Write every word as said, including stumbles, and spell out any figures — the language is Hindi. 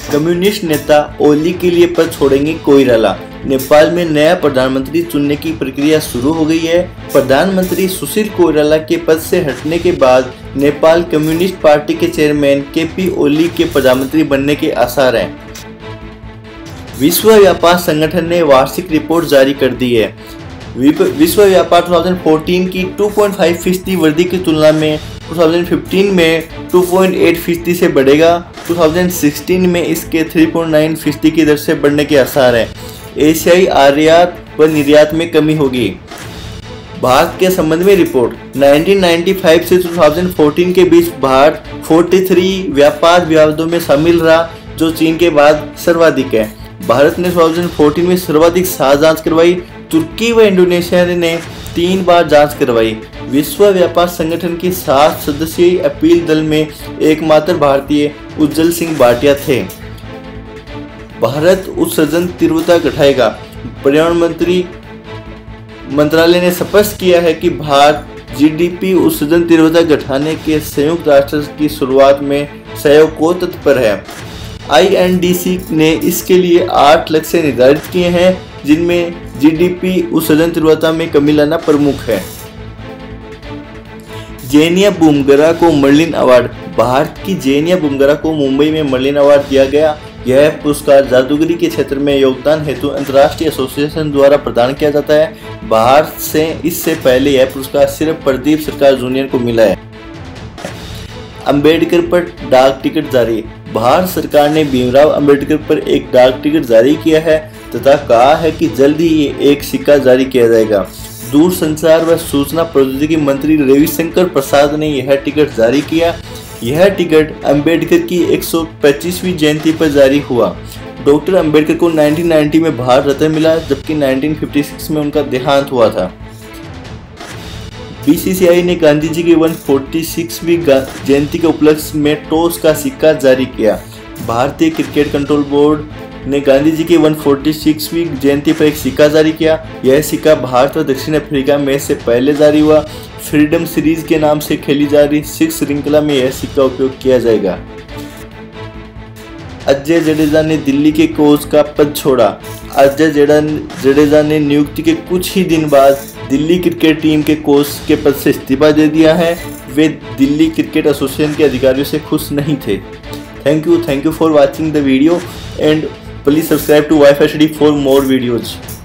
कम्युनिस्ट नेता ओली के लिए पद छोड़ेंगे कोइराला। नेपाल में नया प्रधानमंत्री चुनने की प्रक्रिया शुरू हो गई है। प्रधानमंत्री सुशील कोइराला के पद से हटने के बाद नेपाल कम्युनिस्ट पार्टी के चेयरमैन के पी ओली के प्रधानमंत्री बनने के आसार हैं। विश्व व्यापार संगठन ने वार्षिक रिपोर्ट जारी कर दी है। विश्व व्यापार दो हज़ार चौदह की दो पॉइंट पाँच फीसदी वृद्धि की तुलना में दो हज़ार पंद्रह में दो पॉइंट आठ फीसदी से बढ़ेगा। दो हज़ार सोलह में इसके तीन पॉइंट नौ फीसदी की दर से बढ़ने के आसार हैं। एशियाई आयात व निर्यात में कमी होगी। भारत के संबंध में रिपोर्ट उन्नीस सौ पचानवे से दो हज़ार चौदह के बीच भारत तैंतालीस व्यापार विवादों में शामिल रहा, जो चीन के बाद सर्वाधिक है। भारत ने दो हज़ार चौदह में सर्वाधिक सात जांच करवाई। तुर्की व इंडोनेशिया ने तीन बार जांच करवाई। विश्व व्यापार संगठन की सात सदस्यीय अपील दल में एकमात्र भारतीय उज्जवल सिंह भाटिया थे। भारत उत्सर्जन तीव्रता घटाएगा। पर्यावरण मंत्री मंत्रालय ने स्पष्ट किया है कि भारत जीडीपी उत्सर्जन तीव्रता घटाने के संयुक्त राष्ट्र की शुरुआत में सहयोग को तत्पर है। आई एन डी सी ने इसके लिए आठ लक्ष्य निर्धारित किए हैं, जिनमें जीडीपी उत्सर्जन तीव्रता में कमी लाना प्रमुख है। जेनिया बुमगरा को मर्लिन अवार्ड। भारत की जेनिया बुमगरा को मुंबई में मर्लिन अवार्ड दिया गया। यह पुरस्कार जादूगरी के क्षेत्र में योगदान हेतु अंतर्राष्ट्रीय एसोसिएशन द्वारा प्रदान किया जाता है। भारत से इससे पहले यह पुरस्कार सिर्फ प्रदीप सरकार जूनियर को मिला है। अंबेडकर पर डाक टिकट जारी। भारत सरकार ने भीमराव अंबेडकर पर एक डाक टिकट जारी किया है तथा कहा है कि जल्द ही एक सिक्का जारी किया जाएगा। दूरसंचार व सूचना प्रौद्योगिकी मंत्री रविशंकर प्रसाद ने यह टिकट जारी किया। यह टिकट अंबेडकर की एक सौ पच्चीसवीं जयंती पर जारी हुआ। डॉक्टर अंबेडकर को उन्नीस सौ नब्बे में भारत रत्न मिला, जबकि उन्नीस सौ छप्पन में उनका देहांत हुआ था। बी सी सी आई ने गांधी जी की एक सौ छियालीसवीं जयंती के उपलक्ष्य में टॉस का सिक्का जारी किया। भारतीय क्रिकेट कंट्रोल बोर्ड ने गांधी जी की एक सौ छियालीसवीं जयंती पर एक सिक्का जारी किया। यह सिक्का भारत और दक्षिण अफ्रीका मैच से पहले जारी हुआ। फ्रीडम सीरीज के नाम से खेली जा रही सिक्स श्रृंखला में यह सिक्का उपयोग किया जाएगा। अजय जडेजा ने दिल्ली के कोच का पद छोड़ा। अजय जडेजा ने नियुक्ति के कुछ ही दिन बाद दिल्ली क्रिकेट टीम के कोच के पद से इस्तीफा दे दिया है। वे दिल्ली क्रिकेट एसोसिएशन के अधिकारियों से खुश नहीं थे। Thank you thank you for watching the video and please subscribe to WiFi study for more videos.